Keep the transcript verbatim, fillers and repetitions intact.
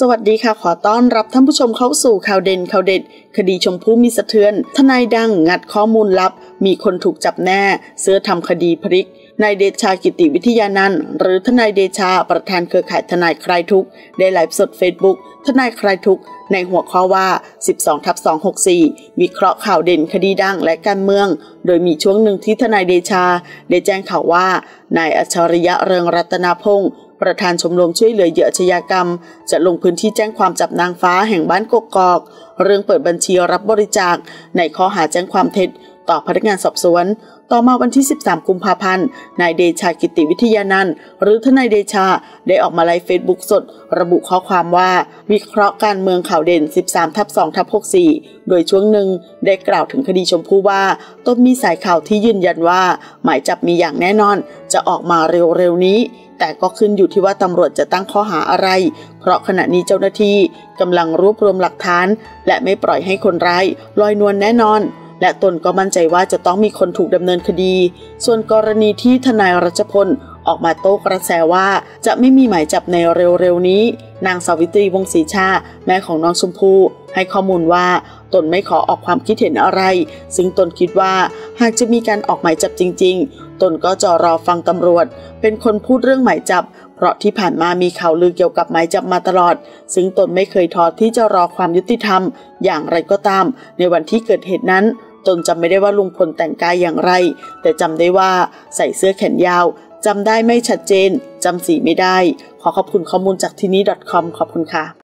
สวัสดีค่ะขอต้อนรับท่านผู้ชมเข้าสู่ข่าวเด่นข่าวเด็ดคดีชมพู่มีสะเทือนทนายดังงัดข้อมูลลับมีคนถูกจับแน่เสื้อทำคดีพลิกนายเดชากิติวิทยานันท์หรือทนายเดชาประธานเครือข่ายทนายคลายทุกข์ได้ไลฟ์สดเฟซบุ๊กทนายคลายทุกข์ในหัวข้อว่า สิบสองทับสองหกสี่ วิเคราะห์ข่าวเด่นคดีดังและการเมืองโดยมีช่วงหนึ่งที่ทนายเดชาได้แจ้งข่าวว่านายอัจฉริยะเรืองรัตนพงศ์ประธานชมรมช่วยเหลือเหยื่ออาชญากรรมจะลงพื้นที่แจ้งความจับนางฟ้าแห่งบ้านกกอกเรื่องเปิดบัญชีรับบริจาคในข้อหาแจ้งความเท็จต่อพนักงานสอบสวนต่อมาวันที่สิบสามกุมภาพันธ์นายเดชากิติวิทยานันท์หรือทนายเดชาได้ออกมาไลฟ์เฟซบุ๊กสดระบุข้อความว่าวิเคราะห์การเมืองข่าวเด่น สิบสามทับสองทับหกสี่ โดยช่วงหนึ่งได้กล่าวถึงคดีชมพู่ว่าต้นมีสายข่าวที่ยืนยันว่าหมายจับมีอย่างแน่นอนจะออกมาเร็วๆนี้แต่ก็ขึ้นอยู่ที่ว่าตำรวจจะตั้งข้อหาอะไรเพราะขณะนี้เจ้าหน้าที่กำลังรวบรวมหลักฐานและไม่ปล่อยให้คนร้ายลอยนวลแน่นอนและตนก็มั่นใจว่าจะต้องมีคนถูกดำเนินคดีส่วนกรณีที่ทนายรัชพลออกมาโต้กระแสว่าจะไม่มีหมายจับในเร็วๆนี้นางสาวิตรีวงศ์ศรีชาแม่ของน้องชมพู่ให้ข้อมูลว่าตนไม่ขอออกความคิดเห็นอะไรซึ่งตนคิดว่าหากจะมีการออกหมายจับจริงๆตนก็จะรอฟังตำรวจเป็นคนพูดเรื่องหมายจับเพราะที่ผ่านมามีข่าวลือเกี่ยวกับหมายจับมาตลอดซึ่งตนไม่เคยท้อที่จะรอความยุติธรรมอย่างไรก็ตามในวันที่เกิดเหตุนั้นตนจำไม่ได้ว่าลุงพลแต่งกายอย่างไรแต่จำได้ว่าใส่เสื้อแขนยาวจำได้ไม่ชัดเจนจำสีไม่ได้ขอขอบคุณข้อมูลจากที่นี่ .com ขอบคุณค่ะ